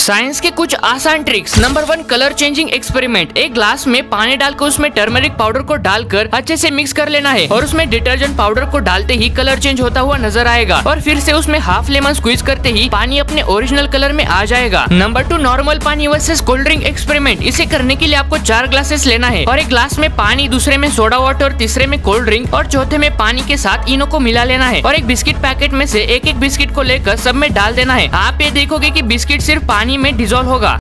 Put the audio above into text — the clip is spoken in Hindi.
साइंस के कुछ आसान tricks. Number 1, colour changing experiment. एक ग्लास में पानी डालकर उसमें टर्मरिक पाउडर को डालकर अच्छे से मिक्स कर लेना है और उसमें डिटर्जेंट पाउडर को डालते ही कलर चेंज होता हुआ नजर आएगा और फिर से उसमें हाफ लेमन स्क्वीज करते ही पानी अपने ओरिजिनल कलर में आ जाएगा। नंबर 2, नॉर्मल पानी वर्सेस कोल्ड ड्रिंक एक्सपेरिमेंट। इसे करने के लिए आपको 4 ग्लासेस लेना है और एक ग्लास में पानी, दूसरे में सोडा वाटर, तीसरे में कोल्ड ड्रिंक और चौथे में पानी के साथ इनो को मिला लेना है और एक बिस्किट पैकेट में से एक एक बिस्किट को लेकर सब में डाल देना है। आप ये देखोगे कि बिस्किट सिर्फ पानी में डिजोल्व होगा।